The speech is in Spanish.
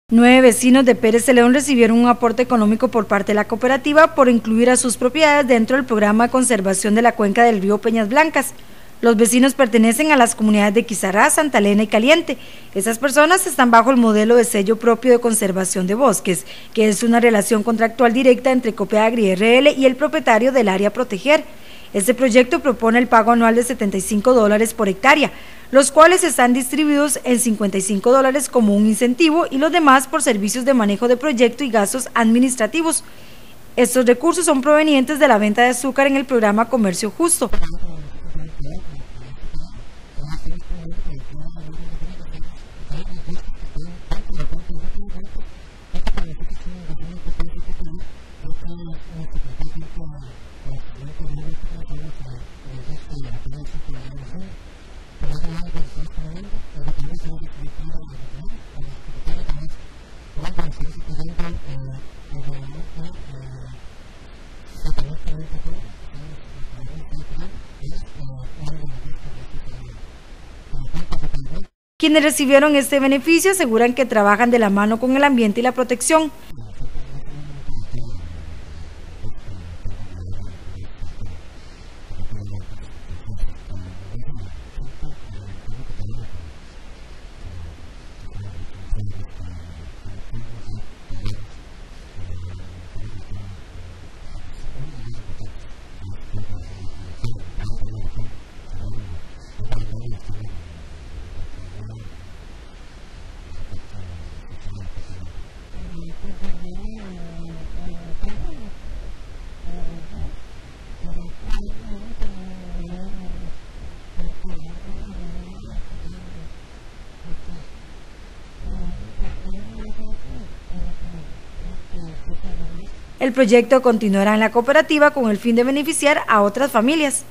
9 vecinos de Pérez Celedón recibieron un aporte económico por parte de la cooperativa por incluir a sus propiedades dentro del programa de conservación de la cuenca del río Peñas Blancas. Los vecinos pertenecen a las comunidades de Quizará, Santa Elena y Caliente. Esas personas están bajo el modelo de sello propio de conservación de bosques, que es una relación contractual directa entre Copeagri RL y el propietario del área a proteger. Este proyecto propone el pago anual de $75 por hectárea, los cuales están distribuidos en $55 como un incentivo y los demás por servicios de manejo de proyecto y gastos administrativos. Estos recursos son provenientes de la venta de azúcar en el programa Comercio Justo. Quienes recibieron este beneficio aseguran que trabajan de la mano con el ambiente y la protección. El proyecto continuará en la cooperativa con el fin de beneficiar a otras familias.